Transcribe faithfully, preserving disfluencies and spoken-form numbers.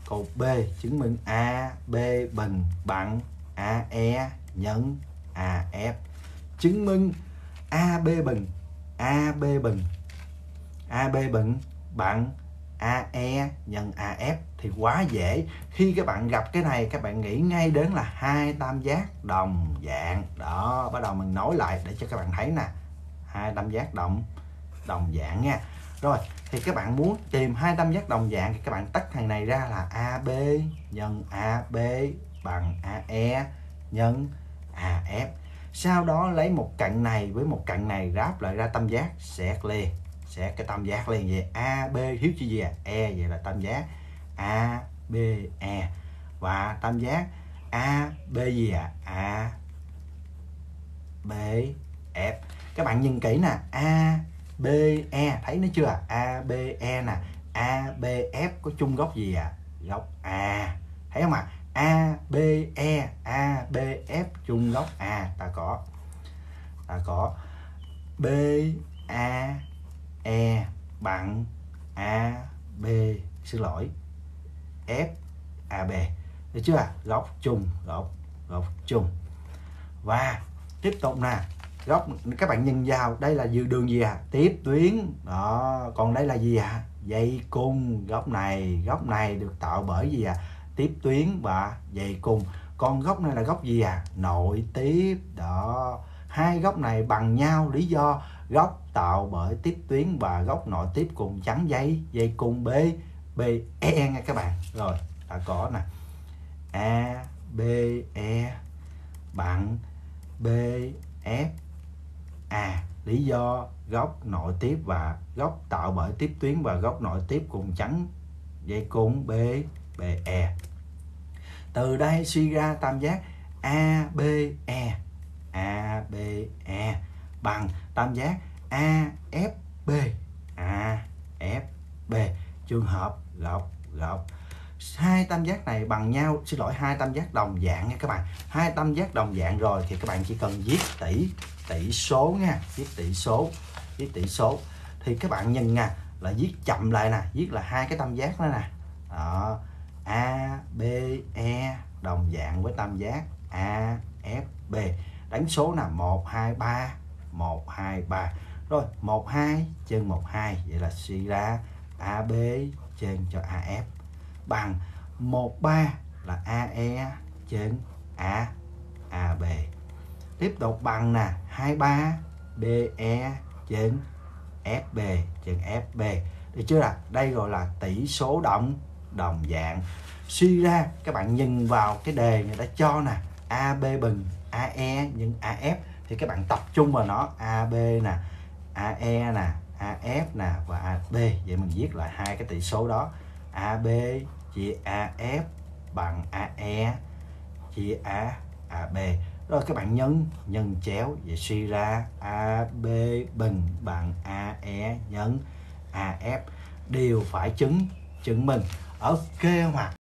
Câu B chứng minh a bê bình bằng a e nhân a ép. Chứng minh a bê bình a bê bình a bê bình bằng a e nhân a ép thì quá dễ. Khi các bạn gặp cái này các bạn nghĩ ngay đến là hai tam giác đồng dạng. Đó, bắt đầu mình nói lại để cho các bạn thấy nè. Hai tam giác đồng đồng dạng nha. Rồi, thì các bạn muốn tìm hai tam giác đồng dạng thì các bạn tách thằng này ra là a bê nhân a bê bằng a e nhân a ép. Sau đó lấy một cạnh này với một cạnh này ráp lại ra tam giác xẹt liền. Xẹt cái tam giác liền vậy. a bê thiếu chữ gì à? E, vậy là tam giác a bê e. Và tam giác a bê gì à? a bê ép. Các bạn nhìn kỹ nè, a bê e thấy nó chưa? a bê e nè, a bê ép có chung góc gì à? Góc A. Thấy không ạ? À? a bê e, a bê ép chung góc A. Ta có ta có bê a e bằng a bê, xin lỗi, ép a bê. Được chưa? Góc chung, góc góc chung. Và tiếp tục nè, góc các bạn nhìn vào đây là đường gì à? Tiếp tuyến. Đó, còn đây là gì à? Dây cung. Góc này, góc này được tạo bởi gì à? Tiếp tuyến và dây cung. Còn góc này là góc gì à? Nội tiếp. Đó, hai góc này bằng nhau, lý do góc tạo bởi tiếp tuyến và góc nội tiếp cùng chắn dây dây cung B bê e nha các bạn. Rồi, ta có nè, a bê e bằng bê ép a. Lý do góc nội tiếp và góc tạo bởi tiếp tuyến và góc nội tiếp cùng chắn dây cung B bê e. Từ đây suy ra tam giác a bê e a bê e bằng tam giác a ép bê a ép bê. Trường hợp góc góc hai tam giác này bằng nhau, xin lỗi, hai tam giác đồng dạng nha các bạn. Hai tam giác đồng dạng rồi thì các bạn chỉ cần viết tỷ tỷ số nha, viết tỷ số, viết tỷ số thì các bạn nhìn nha, là viết chậm lại nè, viết là hai cái tam giác đó nè. Đó, a bê e đồng dạng với tam giác a ép bê. Đánh số là một hai ba, một hai ba. Rồi, một hai trên một hai, vậy là suy ra a bê trên cho a ép bằng một ba là a e trên a a bê. Tiếp tục bằng nè, hai ba bê e trên ép bê trên ép bê. Được chưa ạ? Đây gọi là tỷ số đồng đồng dạng. Suy ra các bạn nhìn vào cái đề người ta cho nè, a bê bình a e nhân a ép thì các bạn tập trung vào nó, a bê nè, a e nè, a ép nè và a bê. Vậy mình viết lại hai cái tỷ số đó, a bê chia a ép bằng a e chia a a bê. Rồi các bạn nhân nhân chéo, vậy suy ra a bê bình bằng a e nhân a ép. Điều phải chứng chứng minh. Ok không ạ?